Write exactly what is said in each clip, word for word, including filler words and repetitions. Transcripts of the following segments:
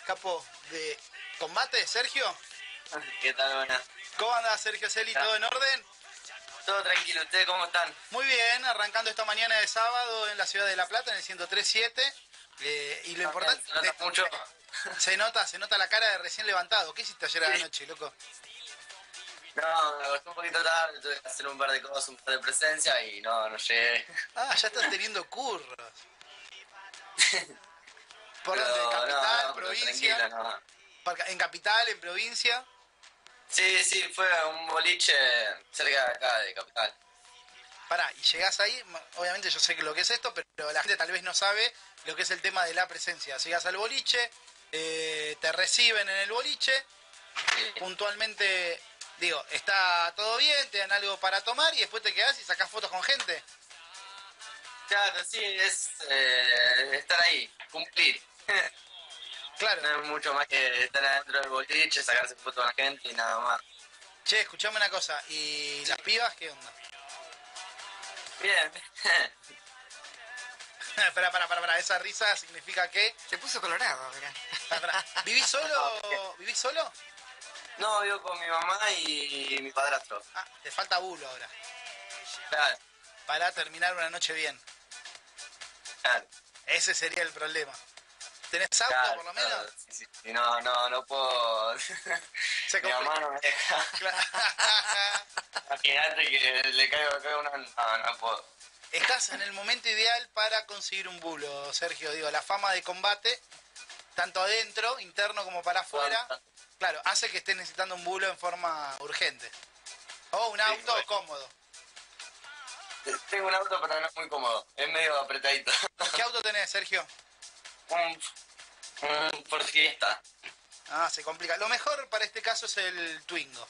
capo de combate, Sergio. ¿Qué tal, buena? ¿Cómo andás, Sergio Celi? ¿Todo en orden? Todo tranquilo, ¿ustedes cómo están? Muy bien, arrancando esta mañana de sábado en la ciudad de La Plata, en el ciento tres siete. Eh, y lo Ah, importante... ¿Se nota de- mucho? Se nota, se nota la cara de recién levantado. ¿Qué hiciste ayer a la Sí. noche, loco? No, me acosté un poquito tarde, tuve que hacer un par de cosas, un par de presencia y no, no llegué. Ah, ya estás teniendo curros. ¿Por Pero dónde? no, ¿Capital, no, pero provincia? tranquilo, no. Por- ¿En capital, en provincia? Sí, sí, fue un boliche cerca de acá, de Capital. Pará, y llegás ahí, m- obviamente yo sé que lo que es esto, pero la gente tal vez no sabe lo que es el tema de la presencia. Llegás al boliche, eh, te reciben en el boliche, Sí. puntualmente, digo, está todo bien, te dan algo para tomar y después te quedás y sacás fotos con gente. Claro, sí, es eh, estar ahí, cumplir. Claro. No es mucho más que estar adentro del boliche, sacarse fotos con la gente y nada más. Che, escuchame una cosa, ¿y las pibas qué onda? Bien. Pará, pará, pará, pará, esa risa significa que... Se puso colorado, mirá. Pará, pará, ¿vivís solo? ¿Vivís solo? No, vivo con mi mamá y mi padrastro. Ah, te falta bulo ahora, Claro, para terminar una noche bien. claro. Ese sería el problema. ¿Tenés auto, Claro, por lo menos? claro, sí, sí, sí, no, no, no puedo. Se Mi complica. mamá no me deja. Claro. Imagínate que le caigo acá una. No, no puedo. Estás en el momento ideal para conseguir un bulo, Sergio. Digo, la fama de combate, tanto adentro, interno como para afuera, claro, hace que estés necesitando un bulo en forma urgente. O un auto bueno. cómodo. Tengo un auto, pero no es muy cómodo. Es medio apretadito. ¿Qué auto tenés, Sergio? Un, un Ford Fiesta. Ah, se complica. Lo mejor para este caso es el Twingo.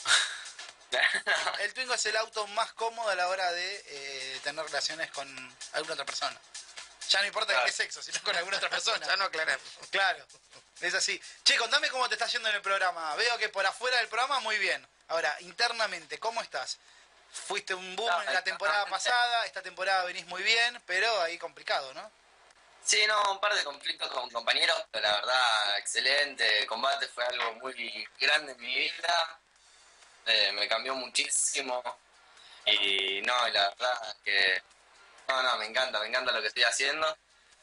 El Twingo es el auto más cómodo a la hora de eh, tener relaciones con alguna otra persona. Ya no importa de Claro. qué sexo, sino con alguna otra persona. Ya no aclaramos. Claro, es así. Che, contame cómo te está yendo en el programa. Veo que por afuera del programa muy bien. Ahora, internamente, ¿cómo estás? Fuiste un boom No, en la temporada pasada, esta temporada venís muy bien, pero ahí complicado, ¿no? Sí, no, un par de conflictos con compañeros, pero la verdad, excelente. El combate fue algo muy grande en mi vida. Eh, me cambió muchísimo. Y no, y la verdad que. No, no, me encanta, me encanta lo que estoy haciendo.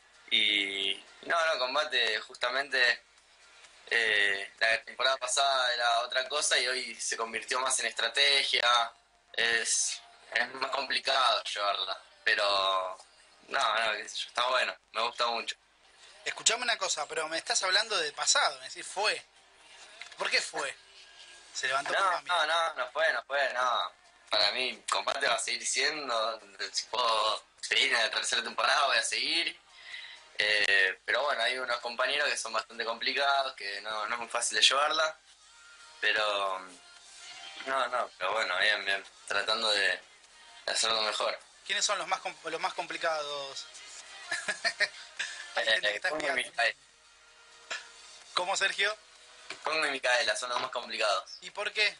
Y. No, no, combate justamente. Eh, la temporada pasada era otra cosa y hoy se convirtió más en estrategia. Es, es más complicado llevarla. Pero. No, no, qué sé yo, está bueno, me gusta mucho. Escuchame una cosa, pero me estás hablando del pasado, es decir, fue. ¿Por qué fue? Se levantó por No, cambio. no, no, no fue, no fue, no. Para mí, combate va a seguir siendo. Si puedo seguir en la tercera temporada, voy a seguir. Eh, pero bueno, hay unos compañeros que son bastante complicados, que no, no es muy fácil de llevarla. Pero. No, no, pero bueno, bien, bien. Tratando de, de hacerlo mejor. ¿Quiénes son los más com- los más complicados? Hay gente que Eh, está Congo y espiando. Micaela. ¿Cómo, Sergio? Congo y Micaela son los más complicados. ¿Y por qué?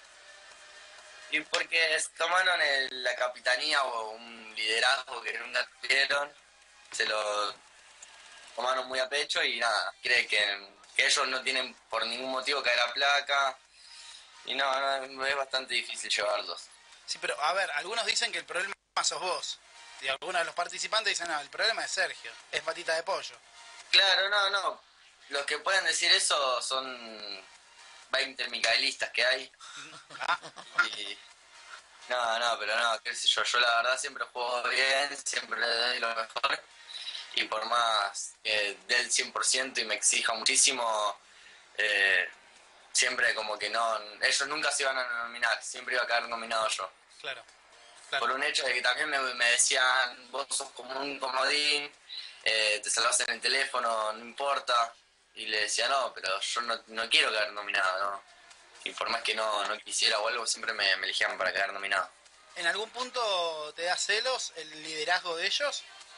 Y porque tomaron el- la capitanía o un liderazgo que nunca tuvieron, se lo tomaron muy a pecho y nada, cree que, que ellos no tienen por ningún motivo caer a placa y no, no, es bastante difícil llevarlos. Sí, pero a ver, algunos dicen que el problema sos vos. Y algunos de los participantes dicen, no, el problema es Sergio, es patita de pollo. Claro, no, no, los que pueden decir eso son veinte micaelistas que hay Ah, y... No, no, pero no, qué sé yo, yo la verdad siempre juego bien, siempre le doy lo mejor y por más que dé el cien por ciento y me exija muchísimo, eh, siempre como que no, ellos nunca se iban a nominar, siempre iba a caer nominado yo. claro, Por claro. un hecho de que también me, me decían, vos sos como un comodín, eh, te salvas en el teléfono, no importa, y le decía, no, pero yo no, no quiero caer nominado, ¿no? Y por más que no, no quisiera o algo, siempre me, me elegían para quedar nominado. ¿En algún punto te da celos el liderazgo de ellos?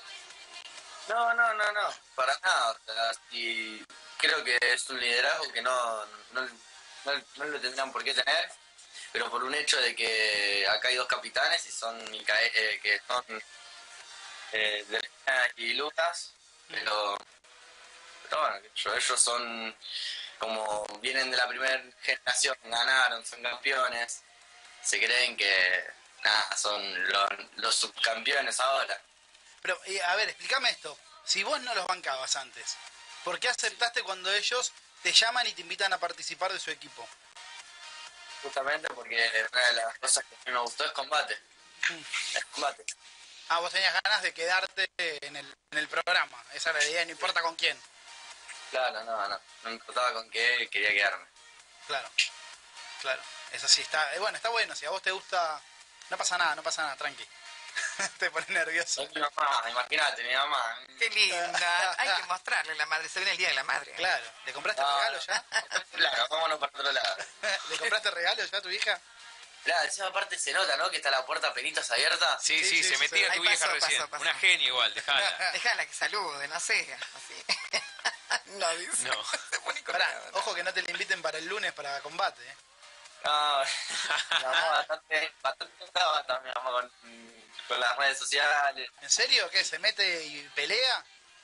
No, no, no, no, para nada. O sea, y creo que es un liderazgo que no, no, no, no lo tendrían por qué tener, pero por un hecho de que acá hay dos capitanes y son Micae- eh, que son eh, Delfina y Lucas, pero, pero Pero bueno, qué sé yo, ellos son como vienen de la primera generación, ganaron, son campeones, se creen que nada, son los, los subcampeones ahora. Pero, eh, a ver, explícame esto. Si vos no los bancabas antes, ¿por qué aceptaste cuando ellos te llaman y te invitan a participar de su equipo? Justamente porque una de las cosas que a mí me gustó es combate. Mm. Es combate. Ah, vos tenías ganas de quedarte en el, en el programa. Esa era la idea, no importa con quién. Claro, no, no. No me importaba con qué, quería quedarme. Claro, claro. Eso sí está... Eh, bueno, está bueno. Si a vos te gusta... No pasa nada, no pasa nada, tranqui. Te pones nervioso. Soy mi mamá, imagínate, mi mamá. Qué linda. Hay que mostrarle la madre. Se viene el Día de la Madre. Claro. ¿Le compraste No, regalo ya? Claro, vámonos para otro lado. ¿Le compraste regalo ya a tu hija? Claro, encima aparte se nota, ¿no? Que está la puerta penitas abierta. Sí, sí, Sí, sí, se sí, metía sí. tu Ahí vieja pasó, recién. pasó, pasó. Una genia igual, dejala. Déjala que salude, no sé. Así. No, dice. No. Se pone Pará, colorada. ojo que no te le inviten para el lunes para combate, ¿eh? No, mi mamá bastante, bastante brava también, mi mamá con, con las redes sociales. ¿En serio? ¿Qué? ¿Se mete y pelea?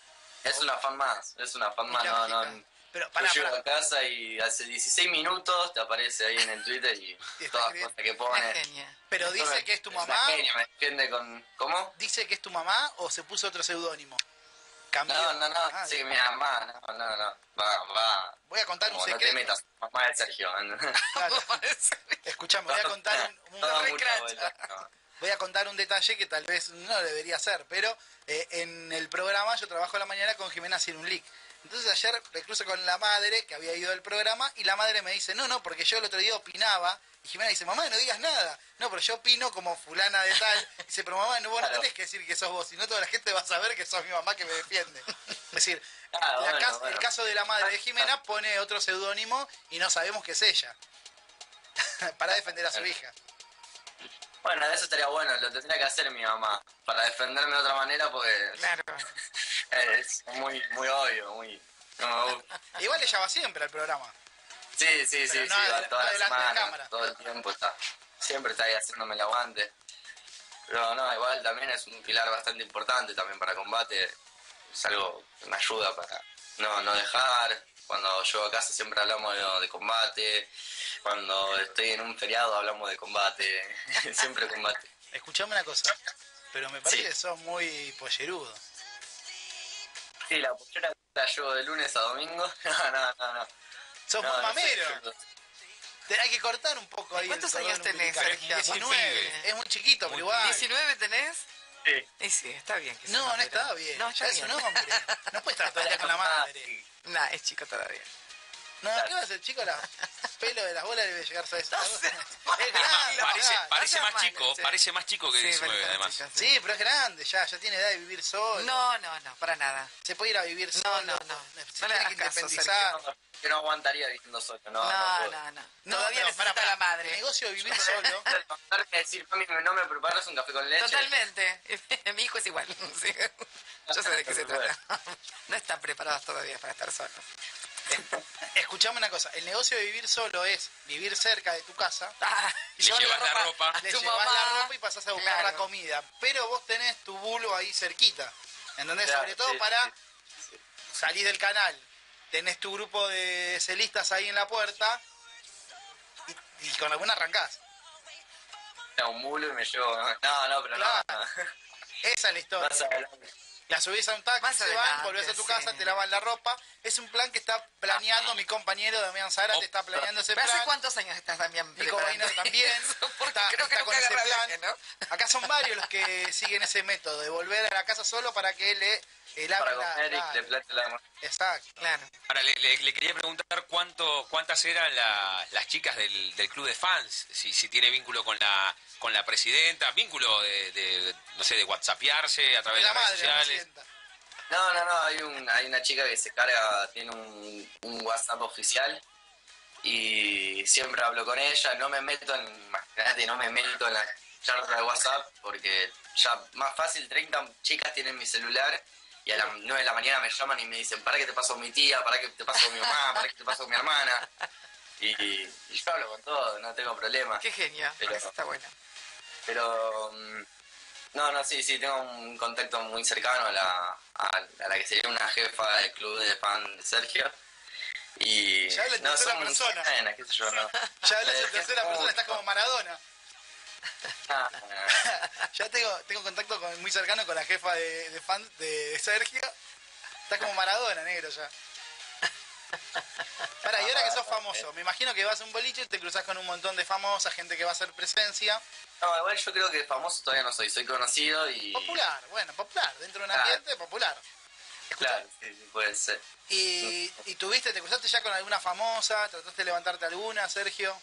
Es una fan más, es una fan más, Qué no, lógica. no. Pero Yo pará, llego pará. a casa y hace dieciséis minutos te aparece ahí en el Twitter y Y está todas las escribiendo. cosas que Una pone. genia. Pero dice que es tu una mamá, genia, me defiende con... ¿Cómo? dice que es tu mamá o se puso otro seudónimo. Cambió. No, no, no, Ah, dice que mi mamá, no, no, no. Va, va. voy a contar un Como no te secreto. metas, mamá de Sergio. Claro. Escuchame, voy a contar un, un- Todo mucha recracha. vuelta, no. voy a contar un detalle que tal vez no debería ser, pero eh, en el programa yo trabajo a la mañana con Jimena Cirunlic. Entonces ayer me cruzo con la madre que había ido al programa y la madre me dice, no, no, porque yo el otro día opinaba. Y Jimena dice, mamá, no digas nada. No, pero yo opino como fulana de tal. Dice, pero mamá, no, vos no Claro. tenés que decir que sos vos, sino toda la gente va a saber que sos mi mamá que me defiende. Es decir, Ah, la bueno, cas- bueno. el caso de la madre de Jimena pone otro seudónimo y no sabemos que es ella. Para defender a su hija. Bueno, eso estaría bueno, lo tendría que hacer mi mamá. Para defenderme de otra manera, porque Claro. es muy, muy obvio, muy... No me gusta. Igual ella va siempre al programa. Sí, sí, sí, Pero sí, no va ad- toda no la delante de semana, cámara. todo el tiempo está. Siempre está ahí haciéndome el aguante. Pero no, igual también es un pilar bastante importante también para combate. Es algo que me ayuda para no, no dejar. Cuando llego a casa siempre hablamos de, de combate. Cuando estoy en un feriado hablamos de combate. Siempre combate. Escuchame una cosa, pero me parece Sí. que sos muy pollerudo. Sí, la pollera la llevo de lunes a domingo. No, no, no, no. Sos No, muy no sé, mamero. yo- Te- hay que cortar un poco ahí. ¿Cuántos el años cordón tenés, umbilical. Sergio? diecinueve. Muy Es muy chiquito, Muy pero igual. ¿diecinueve tenés? Sí. Y sí, está bien. Que sea No, no mamero. está bien. No, está ya es bien. un hombre. No puede estar todo el día con la madre. Nah, es chico todavía. No, ¿qué va a hacer, chico? La pelo de las bolas debe llegar a eso. No sé. Es grande. Parece, ya. parece seas más malo, chico, che. parece más chico que Sí, diecinueve parece además. chico, Sí, pero es grande ya. Ya tiene edad de vivir solo. No, no, no, para nada. Se puede ir a vivir No, solo. no, no. Se No le tiene hagas que caso, independizar. No, que no aguantaría viviendo solo. No, no, No, puedo. no, no. No, Todavía pero necesita pará, la pará. madre. El negocio de vivir solo. Tener que decir, mami, no me preparas un café con leche. Totalmente. Mi hijo es igual. Sí. Yo sé de qué se trata. No están preparados todavía para estar solos. Escuchame una cosa, el negocio de vivir solo es vivir cerca de tu casa, Ah, Le llevas la ropa. a le tu llevas mamá. la ropa y pasás a buscar Claro. la comida, pero vos tenés tu bulo ahí cerquita, ¿entendés? Claro, Sobre todo sí, para sí, sí. salir del canal, tenés tu grupo de celistas ahí en la puerta y, y con alguna arrancás. Tengo un bulo y me llevo. No, no, pero Claro. no. no. Esa es la historia. Más adelante. La subís a un taxi, Más se van, adelante, volvés a tu sí. casa, te lavan la ropa. Es un plan que está planeando mi compañero Damián Zárate, Oh. está planeando ese ¿Pero plan. hace cuántos años estás, Damián, Nico preparando Weiner también. Porque está, creo que está con nunca ese agarra plan. viaje, ¿no? Acá son varios los que siguen ese método de volver a la casa solo para que le eh, laven Para la, comer la- y le plate la mano. Exacto. Claro. Ahora, le, le- le quería preguntar cuánto, cuántas eran la- las chicas del, del club de fans, si, si tiene vínculo con la con la presidenta, vínculo de, de, no sé, de whatsappearse a través de La las redes madre, la sociales. presidenta. No, no, no, hay, un, hay una chica que se carga, tiene un, un WhatsApp oficial y siempre hablo con ella, no me meto en, imagínate, no me meto en la charla de WhatsApp porque ya más fácil, treinta chicas tienen mi celular y a las nueve de la mañana me llaman y me dicen, para que te paso mi tía, para que te paso mi mamá, para que te paso mi hermana. Y, y yo hablo con todo, no tengo problema. Qué genio. Pero- Eso está bueno. Pero mm, No, no, sí, sí, tengo un contacto muy cercano a la, a, a la que sería una jefa del club de fan de Sergio. Y Ya habla en no, tercera son persona. buenas, qué sé yo, no. Ya hablas Me en tercera persona, estás como Maradona. Ah, ah, Ya tengo, tengo contacto con, muy cercano con la jefa de, de fan de Sergio. Estás como Maradona, negro, ya. Pará, y ahora que sos famoso, me imagino que vas a un boliche y te cruzás con un montón de famosas, gente que va a hacer presencia. no, igual yo creo que famoso todavía no soy, soy conocido y... Popular, bueno, popular, dentro de un Claro. ambiente popular. Escuchá, Claro, sí, sí, puede ser. y, y tuviste, te cruzaste ya con alguna famosa, trataste de levantarte alguna, Sergio.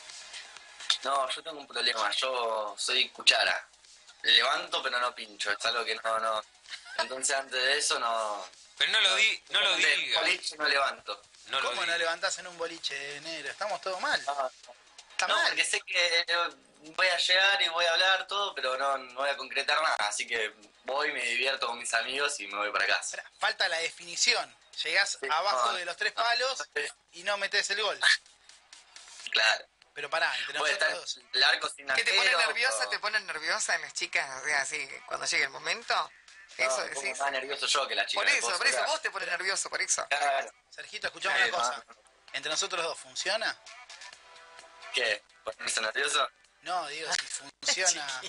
No, yo tengo un problema, yo soy cuchara. Levanto pero no pincho, es algo que no, no... Entonces antes de eso no... Pero no lo di, no lo de diga. boliche no levanto. No lo ¿Cómo no diga. levantás en un boliche, negro? Estamos todos mal. No, Está no, mal. porque sé que voy a llegar y voy a hablar todo, pero no, no voy a concretar nada. Así que voy, me divierto con mis amigos y me voy para casa. Pará, falta la definición. Llegás Sí, abajo no, de los tres no, palos no, y no metés el gol. Claro. Pero pará, entre Puede estar nosotros dos. el arco sin ¿Qué te pone arquero, nerviosa? o- ¿Te ponen nerviosa en las chicas? O sea, así, cuando llegue el momento. No, Eso me pongo decís. más nervioso yo que la chica. Por me eso, puedo por eso, asegurar. vos te pones nervioso, por eso. Claro. Sergito, escuchame Sí, una cosa. no. Entre nosotros dos, ¿funciona? ¿Qué? ¿Ponerse nervioso? No, digo, si funciona.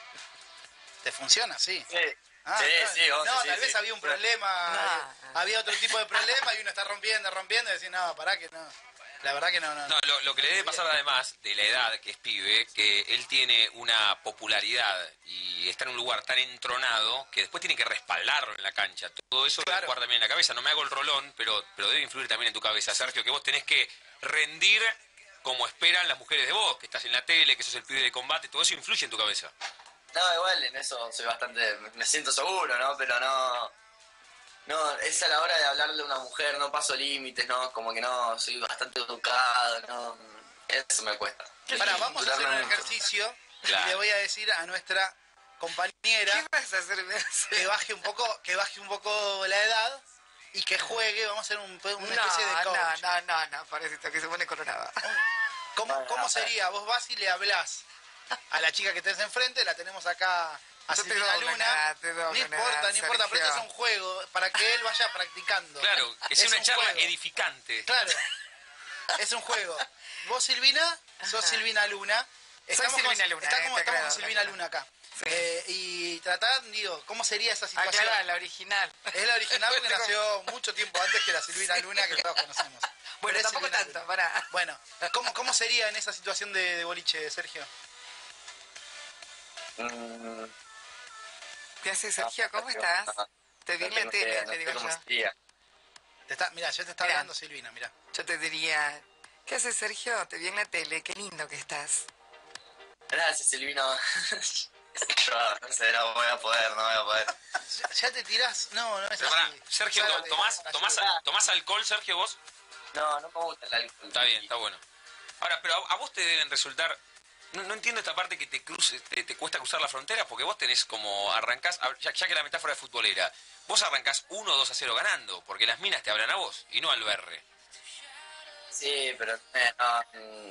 ¿Te funciona? Sí. Sí. Ah, sí, claro. sí, obvio, No, sí, tal sí. vez había un problema, No. eh, había otro tipo de problema y uno está rompiendo, rompiendo y decís, no, pará que no. La verdad que no, no. No, lo, lo que le debe pasar además de la edad que es pibe, que él tiene una popularidad y está en un lugar tan entronado que después tiene que respaldarlo en la cancha. Todo eso debe Claro. jugar también en la cabeza. No me hago el rolón, pero, pero debe influir también en tu cabeza, Sergio, que vos tenés que rendir como esperan las mujeres de vos, que estás en la tele, que sos el pibe de combate, todo eso influye en tu cabeza. No, igual en eso soy bastante... Me siento seguro, ¿no? Pero no... No, es a la hora de hablarle a una mujer, no paso límites, ¿no? Como que no, soy bastante educado, ¿no? Eso me cuesta. Pará, vamos a hacer un Durarme mucho. ejercicio Claro. y le voy a decir a nuestra compañera ¿Qué vas a hacer? que baje un poco, que baje un poco la edad y que juegue, vamos a hacer un- una No, especie de coach. no, no, no, no, pobrecito, que se pone colorada. ¿Cómo, ¿Cómo sería? Vos vas y le hablás a la chica que tenés enfrente, la tenemos acá a Yo te Silvina doblo Luna. nada, te doblo No importa, nada, no importa, pero esto es Sergio. un juego para que él vaya practicando. Claro, que sea Es una un charla juego. edificante. Claro, es un juego. Vos, Silvina, sos Silvina Luna. Estamos Silvina con, Luna, está eh, como te estamos creo, con te Silvina creo. Luna acá. Sí. Eh, y tratar, digo, ¿cómo sería esa Ah, situación? claro, la original. Es la original porque nació mucho tiempo antes que la Silvina Luna que todos conocemos. Bueno, Pero es tampoco Silvina tanto, Luna. pará. Bueno, ¿cómo, ¿cómo sería en esa situación de, de boliche, Sergio? Mm, ¿Qué haces, Sergio? ¿Cómo estás? Te vi no en la tengo tele, idea, no te sé digo cómo yo. sería. Te está, mirá, ya te está Mirá. hablando Silvina, mirá. Yo te diría, ¿qué haces, Sergio? Te vi en la tele, qué lindo que estás. Gracias, Silvino. Yo no sé, no voy a poder, no voy a poder. Ya, ya te tirás. No, no es Pero así. pará, Sergio, Ya to- te- ¿tomás, ayuda. tomás, tomás alcohol, Sergio, vos? No, no me gusta el alcohol. Está bien, está bueno. Ahora, pero a, a vos te deben resultar... No, no entiendo esta parte que te cruce, te, te cuesta cruzar la frontera, porque vos tenés como arrancás, a- ya, ya que la metáfora es futbolera, vos arrancás uno o dos a cero ganando, porque las minas te hablan a vos y no al berre. Sí, pero eh, no,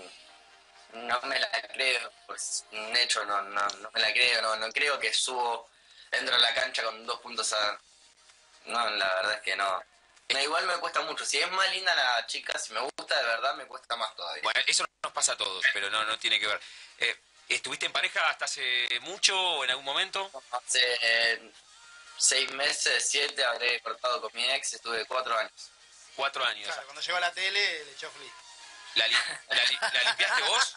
mm, no me la creo, pues un hecho no, no, no me la creo, no, no creo que subo, entro a la cancha con dos puntos a... No, la verdad es que no. No, igual me cuesta mucho, si es más linda la chica, si me gusta de verdad, me cuesta más todavía. Bueno, eso nos pasa a todos, pero no, no tiene que ver. Eh, ¿Estuviste en pareja hasta hace mucho o en algún momento? Hace eh, seis meses, siete, habré cortado con mi ex, estuve cuatro años. Cuatro años. Claro, cuando llegó a la tele le echó flip. ¿La, li- la, li- la limpiaste vos?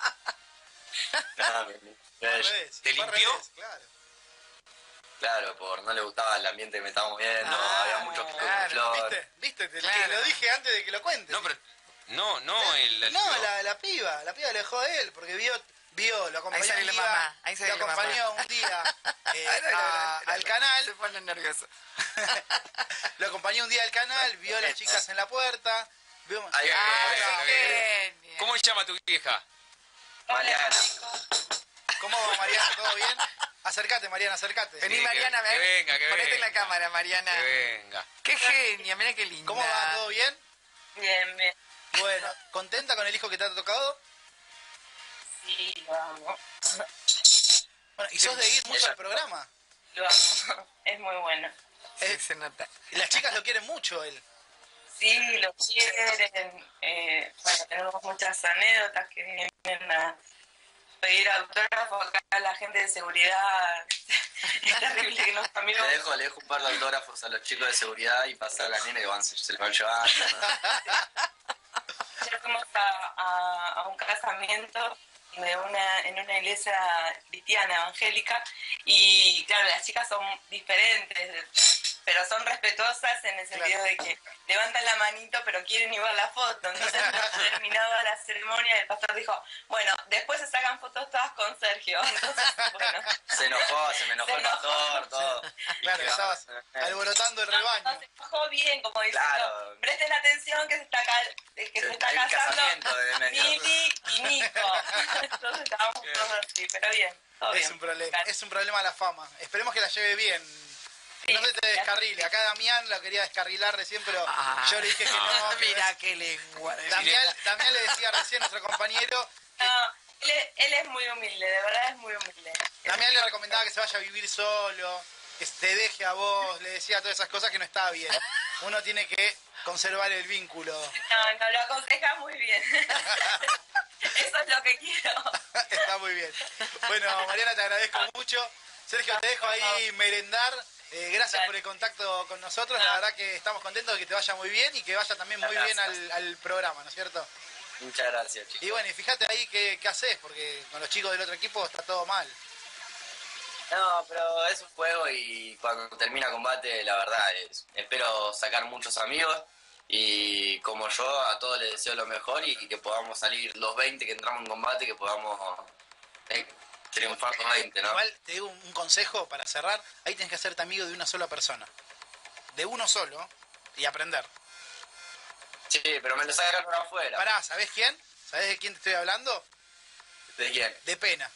No, me- Fue al me- revés, ¿Te fue al limpió? revés, claro. Claro, por no le gustaba el ambiente que me estábamos viendo, Ah, había mucho claro. flor. ¿Viste? ¿Viste? Te, Claro. te lo dije antes de que lo cuentes. No, pero... No, no, el... el- No, la, la piba, la piba le dejó a él, porque vio, vio, lo acompañó Ahí sale un la día, mamá, ahí sale lo la mamá. acompañó un día eh, Ay, no, no, no, a- no, no, al no. canal, Se pone nervioso. lo acompañó un día al canal, vio a las chicas en la puerta, vio... Ahí, ¡Ah, ahí, qué genia! ¿Cómo se llama tu vieja? Mariana. ¿Cómo va, Mariana? ¿Todo bien? Acércate, Mariana, acércate. Vení, Sí, que- Mariana, que ven. venga, que Ponete en la venga. cámara, Mariana. Que venga. Qué genia, mira qué linda. ¿Cómo va? ¿Todo bien? Bien, bien. Bueno, ¿contenta con el hijo que te ha tocado? Sí, lo amo. Bueno, ¿y sos de ir mucho al programa? lo amo. Es muy bueno. Sí, se nota. Y las chicas lo quieren mucho él. Sí, lo quieren. Eh, bueno, tenemos muchas anécdotas que vienen a pedir autógrafos acá a la gente de seguridad. Es terrible que los amigos... Le dejo, le dejo un par de autógrafos a los chicos de seguridad y pasar a la nena que van, se los van llevando. Ayer fuimos a, a, a un casamiento de una, en una iglesia cristiana evangélica y claro, las chicas son diferentes, pero son respetuosas en el sentido Claro. de que levantan la manito pero quieren igual la foto. Entonces, terminada la ceremonia, el pastor dijo, bueno, después se sacan fotos todas con Sergio. Entonces, bueno, Se enojó, se me enojó Se el pastor, todo. Claro, estabas alborotando el no, rebaño. no, se bajó bien, como diciendo, Claro. presten atención que se está, ca- que se está Hay un casando casamiento de medio. Mili y Nico. Entonces estábamos todos así, pero bien, todo Es bien. un problema, Claro. es un problema la fama. Esperemos que la lleve bien. Sí, No se te ya- descarrile. Acá Damián la quería descarrilar recién, pero Ah, yo le dije que no. que Mira no. qué lengua. de Damián, mierda. Damián le decía recién, nuestro compañero, que No, él es, él es muy humilde, de verdad es muy humilde. Damián le recomendaba que se vaya a vivir solo, que te deje a vos, le decía todas esas cosas que no estaba bien. Uno tiene que conservar el vínculo. No, no, lo aconseja muy bien. Eso es lo que quiero. Está muy bien. Bueno, Mariana, te agradezco mucho. Sergio, te dejo ahí merendar. Eh, gracias Dale. por el contacto con nosotros. La verdad que estamos contentos de que te vaya muy bien y que vaya también muy bien al, al programa, ¿no es cierto? Muchas gracias, chicos. Y bueno, y fíjate ahí qué, qué haces, porque con los chicos del otro equipo está todo mal. No, pero es un juego y cuando termina combate, la verdad, es, espero sacar muchos amigos y como yo, a todos les deseo lo mejor y que podamos salir los veinte que entramos en combate, que podamos eh, triunfar los veinte, ¿no? Igual te digo un, un consejo para cerrar. Ahí tienes que hacerte amigo de una sola persona. De uno solo y aprender. Sí, pero me lo sacaron por afuera. Pará, ¿sabés quién? ¿Sabés de quién te estoy hablando? ¿De quién? De Pena.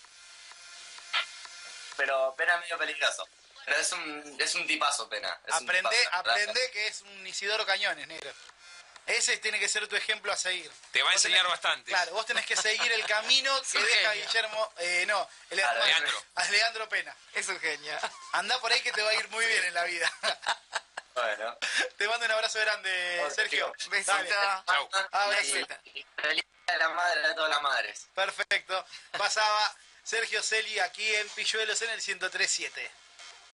Pero Pena es medio peligroso. Pero es un, es un tipazo, Pena. Es un Aprende, tipazo, ¿verdad? aprende que es un Isidoro Cañones, negro. Ese tiene que ser tu ejemplo a seguir. Te va a Vos enseñar tenés- bastante. Claro, vos tenés que seguir el camino que un deja genio. Guillermo... Eh, no, el A hermano- Leandro. a Leandro Pena. Es un genio. Anda por ahí que te va a ir muy bien en la vida. Bueno. Te mando un abrazo grande, Hola, Sergio. chicos. Besito. Dale. Chau. Abrazo. Y, y feliz día de la madre de todas las madres. Perfecto. Pasaba Sergio Celi aquí en Pilluelos en el ciento tres punto siete.